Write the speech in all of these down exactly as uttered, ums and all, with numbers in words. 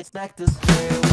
it's back to square one.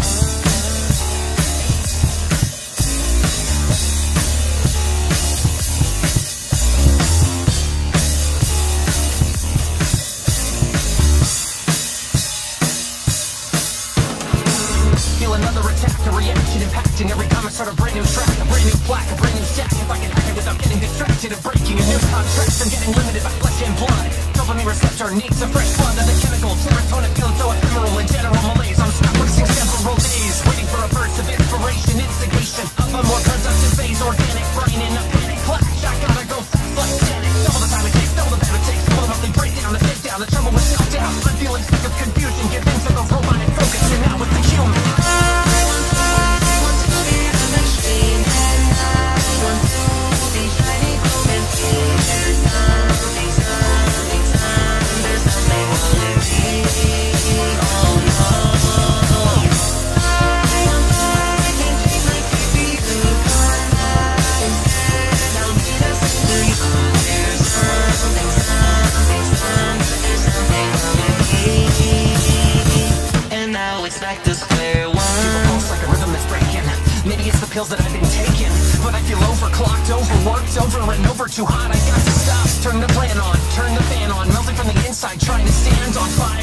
Another attack, a reaction impacting every comment, start a brand new track, a brand new plaque, a brand new stack. If I can hack it without getting distracted and breaking a new contract, I'm getting limited by flesh and blood. Dopamine receptor needs a fresh flood of the chemical serotonin, feeling so ephemeral in general malaise. I'm stuck wasting several days, waiting for a burst of inspiration, instigation of a more productive phase, organic brain in a panic clash. I gotta go fast like Sonic, double the time it takes, double the time it takes, double the monthly breakdown, the take down, the trouble with self-doubt. I'm feeling sick of confusion, give in to the robotic focus, and now with the human. It's back to square one. Feel a pulse like a rhythm that's breaking. Maybe it's the pills that I've been taking, but I feel overclocked, overworked, over and over too hot. I got to stop. Turn the plan on, turn the fan on, melting from the inside, trying to stand on fire.